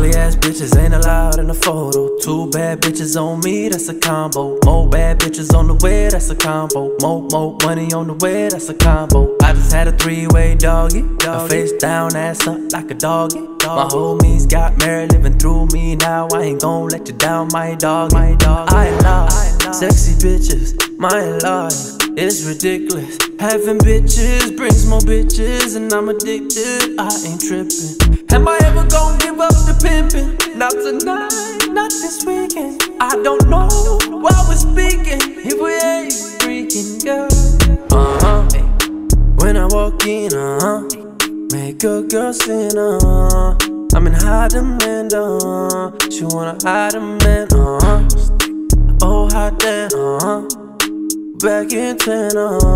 Ugly ass bitches ain't allowed in the photo. 2 bad bitches on me, that's a combo. More bad bitches on the way, that's a combo. More money on the way, that's a combo. I just had a 3-way doggy. A face down, ass up like a doggy. My homies got married, living through me now. I ain't gon' let you down, my dog. I love sexy bitches, my lord, it's ridiculous. Having bitches brings more bitches, and I'm addicted, I ain't tripping. Am I ever gon' give up the pimpin'? Not tonight, not this weekend. I don't know why we're speaking if we ain't freaking, girl. When I walk in, make a girl sin, I'm in high demand, she wanna hide a man, oh hot damn, back in 10,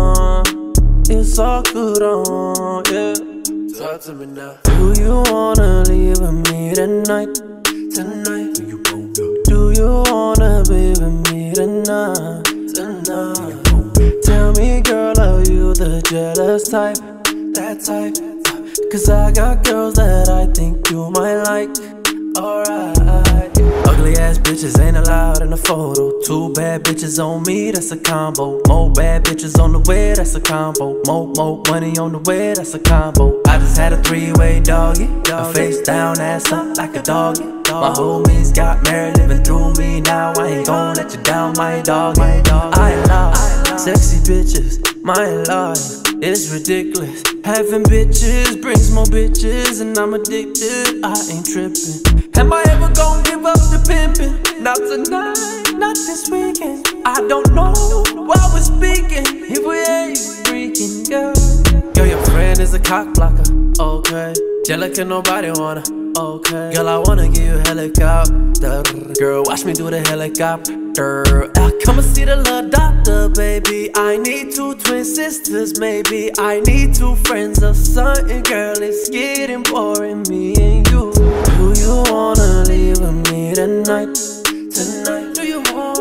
it's all good, yeah. Talk to me now. Do you wanna leave with me tonight? Tonight. Do you wanna be with me tonight? Tonight. Tell me, girl, are you the jealous type? That type. Cause I got girls that I think you might like. Alright. Ugly ass bitches ain't allowed in the photo. 2 bad bitches on me, that's a combo. More bad bitches on the way, that's a combo. More money on the way, that's a combo. I just had a 3-way doggy. A face down, ass up like a doggy. My homies got married, living through me now. I ain't gon' let you down, my dog. I love sexy bitches, my lord, it's ridiculous. Having bitches brings more bitches, and I'm addicted, I ain't tripping. Am I ever gon' give up the pimpin'? Not tonight, not this weekend. I don't know why we're speaking if we ain't freaking, girl. Yo, your friend is a cock blocker, okay. Jealous can nobody wanna, okay. Girl, I wanna give you a helicopter. Girl, watch me do the helicopter. Come and see the little doctor, baby. I need 2 twin sisters, maybe. I need 2 friends or something, girl. It's getting boring, me and you. Do you wanna leave with me tonight? Tonight. Do you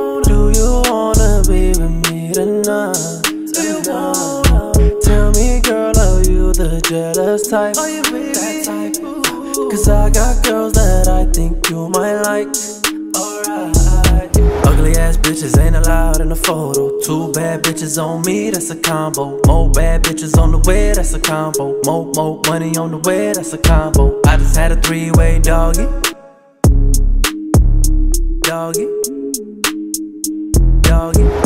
wanna be with me tonight? Do you wanna? Tell me, girl, are you the jealous type? Are you that type? Cause I got girls that I think you might like. Alright. Ugly ass bitches ain't allowed in the photo. 2 bad bitches on me, that's a combo. More bad bitches on the way, that's a combo. More money on the way, that's a combo. I just had a 3-way doggy. Doggy.